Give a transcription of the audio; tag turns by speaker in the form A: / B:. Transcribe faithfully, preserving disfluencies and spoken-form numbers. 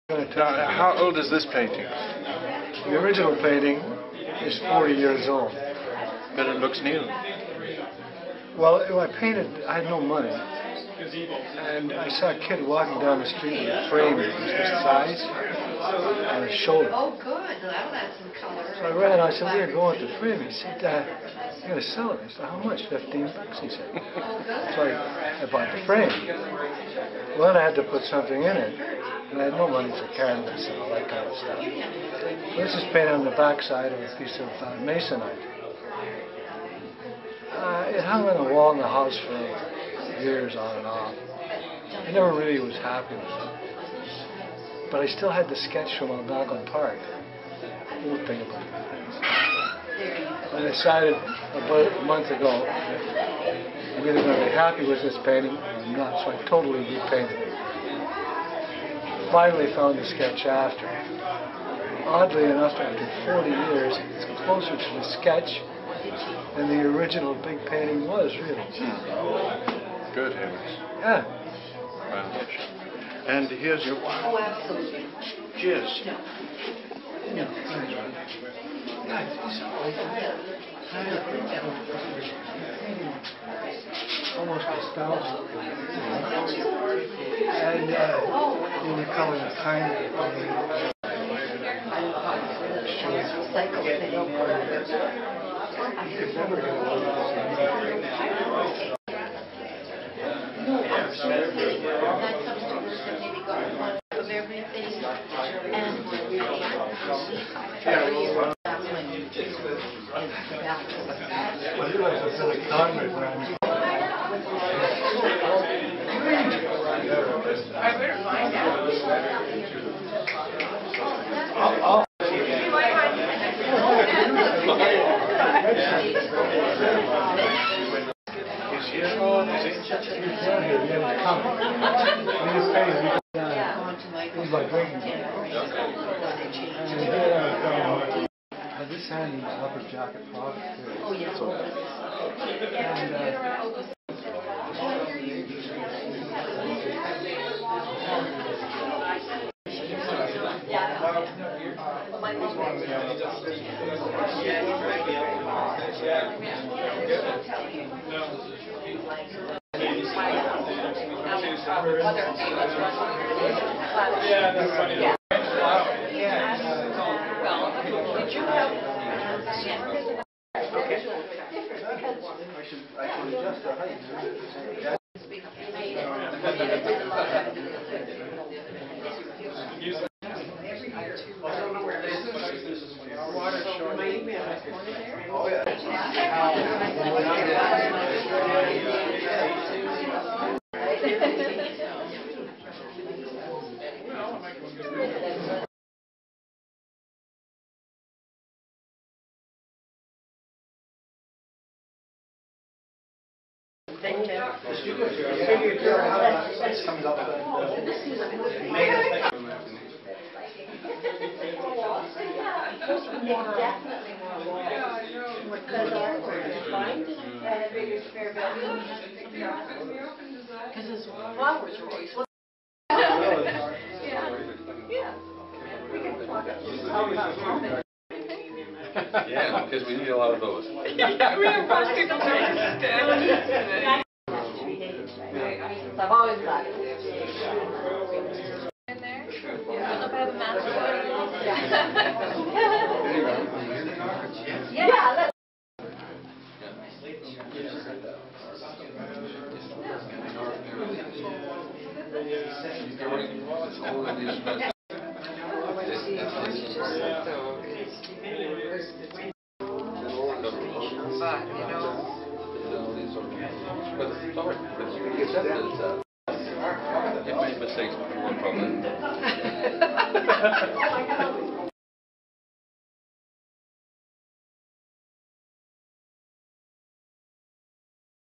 A: Now, how old is this painting?
B: The original painting is forty years old.
A: But it looks new.
B: Well, I painted, I had no money, and I saw a kid walking down the street with a frame that was this size on his shoulder.
C: Oh, good. That'll add some color.
B: So I ran, I said, "Where are you going with the frame?" He said, uh, "I'm going to sell it." I said, "How much?" fifteen bucks, he said. So I, I bought the frame. Well, then I had to put something in it, and I had no money for canvas and all that kind of stuff. So this is painted on the back side of a piece of uh, masonite. Uh, it hung on the wall in the house for years on and off. I never really was happy with it. But I still had the sketch from Algonquin Park. Little thing about it. I decided about a month ago I'm either going to be happy with this painting or I'm not, so I totally repainted it. Finally found the sketch after. Oddly enough, after forty years, it's closer to the sketch than the original big painting was, really.
A: Hmm. Good heavens.
B: Yeah.
A: Wow. And here's your...
C: Oh, absolutely.
A: Cheers.
C: No.
B: No. Yeah, it's almost nostalgic. And uh, in the color of kind of
C: Cycle thing. No, absolutely. That comes to us that maybe got one of everything and very that's when you do
B: Well, you like to a convent around.
C: I better find out.
B: I'll, I'll this hand is upper jacket pocket too.
C: Oh, yes.
B: And, uh,
C: Yeah, that's funny. Yeah. Did you have... Okay.
B: I should, I should adjust the height.
C: Water short.
B: Oh, yeah.
C: Thank you. Definitely more water. Because our find it at a bigger spare bedroom. Because his flowers are always. Yeah. Yeah. We can talk about
A: Yeah, because we need a lot of those.
D: Yeah, we have most people to understand.
C: I've always got it.
D: In there? I don't know if I have a mask on.
C: Yeah, let's.
D: But, you know,
A: But it's hard. It's accepted. It made mistakes before, probably.